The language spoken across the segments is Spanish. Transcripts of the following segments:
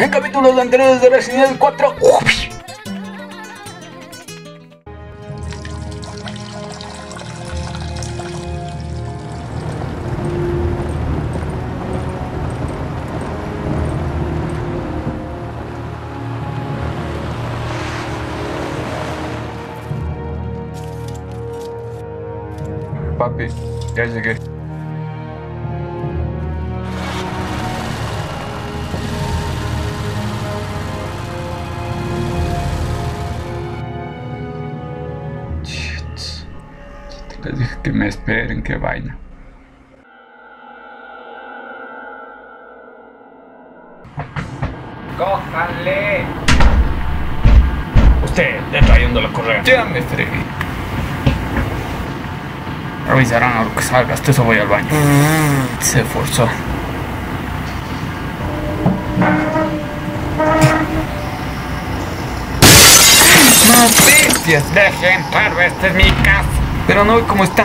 En capítulos anteriores de Resident Evil 4. Papi, ya llegué. Les dije que me esperen, qué vaina. ¡Cójanle! Usted, detrayendo la correa. Ya me fregué. Avisarán a lo que salga, hasta eso voy al baño. Se forzó. ¡Noticias! Deje entrar, esta es mi casa. Pero no ve cómo están.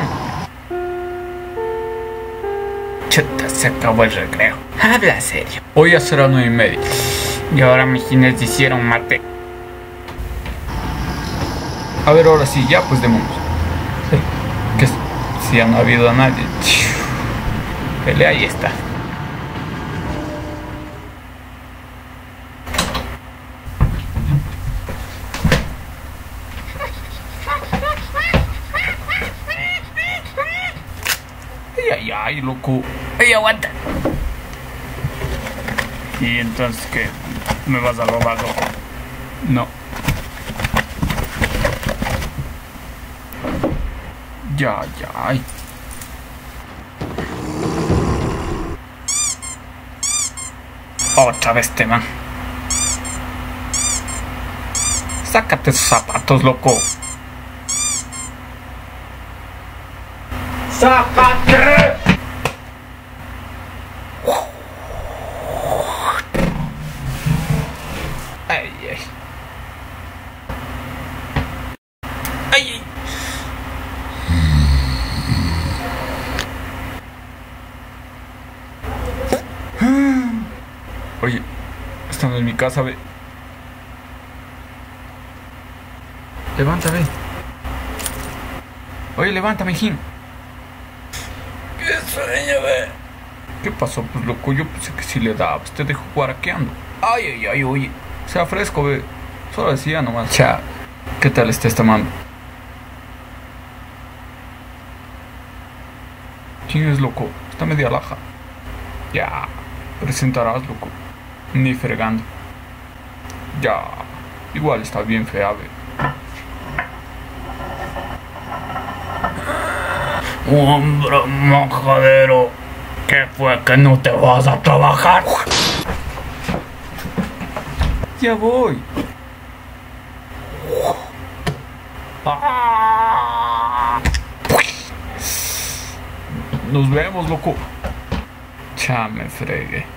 Chuta, se acabó el recreo. Habla serio. Hoy ya será 9:30. Y ahora mis gines hicieron mate. A ver, ahora sí, ya pues démonos. ¿Qué? Si ya no ha habido a nadie. Pelea, ahí está. Ay, ay, loco. ¡Ey, aguanta! ¿Y entonces qué? ¿Me vas a robar, loco? No. Ya, ya. Ay. Otra vez te man. Sácate esos zapatos, loco. ¡Sácate! Ay, ay. ¡Ay! Oye, estando en mi casa, ve. Levántame. Oye, levántame, Jim. ¡Qué sueño, ve! ¿Qué pasó, pues, loco? Yo pensé que sí le dabas. Te dejo jugar aquí ando. Ay, ay, ay, oye. Sea fresco, ve. Solo decía nomás. Cha, ¿qué tal está esta mano? ¿Quién es, loco? Está media laja. Ya, presentarás, loco. Ni fregando. Ya, igual está bien fea, ve. Hombre, majadero. ¿Qué fue que no te vas a trabajar? Ya voy. Nos vemos, loco. Ya me fregué.